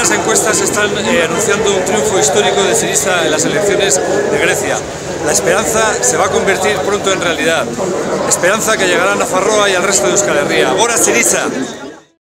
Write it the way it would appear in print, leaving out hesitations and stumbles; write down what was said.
primeras encuestas están anunciando un triunfo histórico de Syriza en las elecciones de Grecia. La esperanza se va a convertir pronto en realidad. Esperanza que llegará a Nafarroa y al resto de Euskal Herria. ¡Gora Syriza!